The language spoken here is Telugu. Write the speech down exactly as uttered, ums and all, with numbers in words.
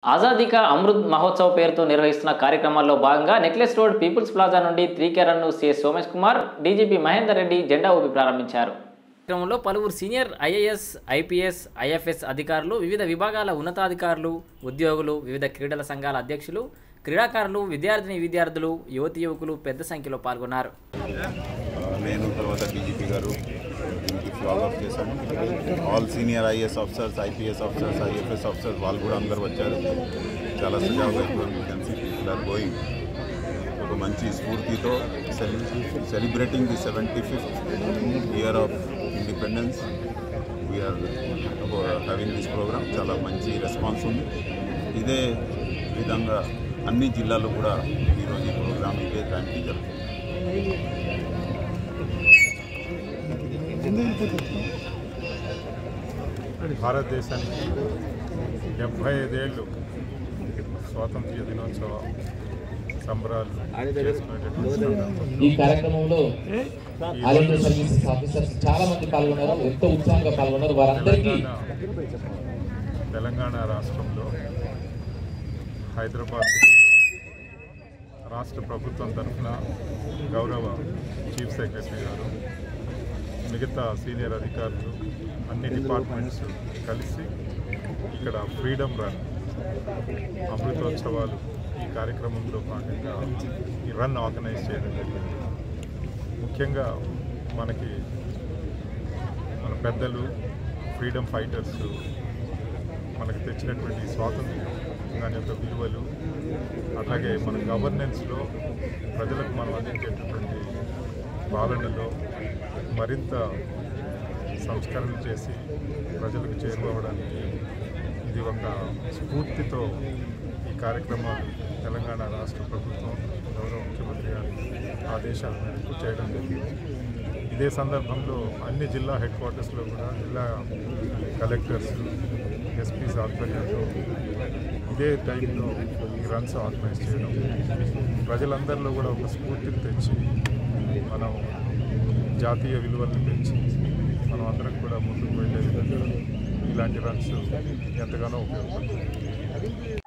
ఆజాదీ కా అమృత్ మహోత్సవ్ పేరుతో నిర్వహిస్తున్న కార్యక్రమాల్లో భాగంగా నెక్లెస్ రోడ్ పీపుల్స్ ప్లాజా నుండి three K run CS Somesh Kumar, DGP Mahender Reddy జెండా ఊపి ప్రారంభించారు. కార్యక్రమంలో పలువురు సీనియర్ ఐఏఎస్, ఐపీఎస్, ఐఎఫ్ఎస్ అధికారులు, వివిధ విభాగాల ఉన్నతాధికారులు, ఉద్యోగులు, వివిధ క్రీడల సంఘాల అధ్యక్షులు, క్రీడాకారులు, విద్యార్థిని విద్యార్థులు, యువతి యువకులు పెద్ద సంఖ్యలో పాల్గొన్నారు. నేను తర్వాత డీజీపీ గారు దీనికి ఫాలో అప్ చేశాను. All senior IAS officers, IPS officers, IFS officers వాళ్ళు కూడా అందరు వచ్చారు. చాలా సజావుగా కలిసి పీపుల్ ఆర్ గోయింగ్ ఒక మంచి స్ఫూర్తితో celebrating the seventy fifth year of independence we're having this programme. చాలా మంచి రెస్పాన్స్ ఉంది. ఇదే విధంగా అన్ని జిల్లాల్లో కూడా ఈరోజు ఈ ప్రోగ్రామ్ ఇదే టైంకి జరుగుతుంది. భారతదేశానికి డెబ్బై ఐదేళ్ళు స్వాతంత్ర్య దినోత్సవ సంబరాలు ఈ కార్యక్రమంలో ఆర్మీ సర్వీసెస్ ఆఫీసర్స్ చాలా మంది పాల్గొన్నారు, ఎంతో ఉత్సాహంగా పాల్గొన్నారు. వారందరికీ తెలంగాణ రాష్ట్రంలో హైదరాబాద్ రాష్ట్ర ప్రభుత్వం తరఫున గౌరవ చీఫ్ సెక్రటరీ గారు, మిగతా సీనియర్ అధికారులు, అన్ని డిపార్ట్మెంట్స్ కలిసి ఇక్కడ ఫ్రీడమ్ రన్ అమృతోత్సవాలు ఈ కార్యక్రమంలో భాగంగా ఈ రన్ ఆర్గనైజ్ చేయడం జరిగింది. ముఖ్యంగా మనకి మన పెద్దలు, ఫ్రీడమ్ ఫైటర్స్ మనకు తెచ్చినటువంటి స్వాతంత్ర్యం, దాని యొక్క విలువలు, అట్లాగే మన గవర్నెన్స్లో ప్రజలకు మనం అందించేటటువంటి పాలనలో మరింత సంస్కరణ చేసి ప్రజలకు చేరువవడానికి ఇది ఒక స్ఫూర్తితో ఈ కార్యక్రమాలు తెలంగాణ రాష్ట్ర ప్రభుత్వం గౌరవ ముఖ్యమంత్రి గారి ఆదేశాల మేరకు చేయడం జరిగింది. ఇదే సందర్భంలో అన్ని జిల్లా హెడ్ క్వార్టర్స్లో కూడా జిల్లా కలెక్టర్స్, ఎస్పీస్ ఆధ్వర్యంలో ఇదే టైంలో ఈ రన్స్ ఆర్గనైజ్ చేయడం, ప్రజలందరిలో కూడా ఒక స్ఫూర్తిని తెచ్చి మనం జాతీయ విలువలను పెంచి మనం అందరం కూడా ముందుకు వెళ్ళే విధంగా ఇలాంటి రన్స్ ఎంతగానో ఉపయోగపడుతుంది.